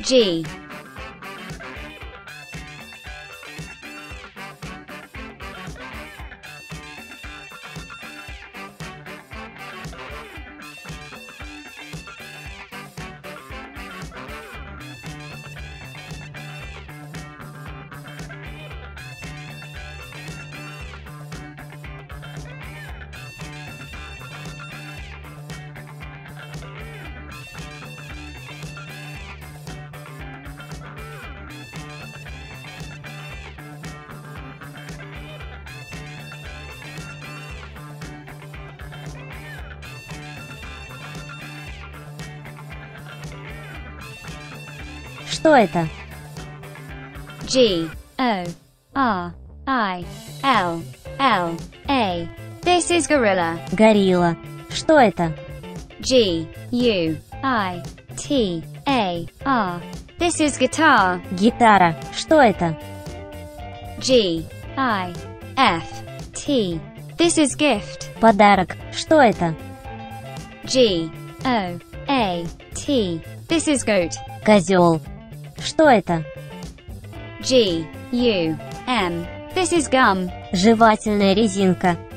G. Что это? G. O. R. I. L. L. A. This is gorilla. Горилла. Что это? G. U. I. T. A. R. This is guitar. Гитара. Что это? G. I. F. T. This is gift. Подарок. Что это? G. O. A. T. This is goat. Козел. Что это? G. U. M. This is gum. Жевательная резинка.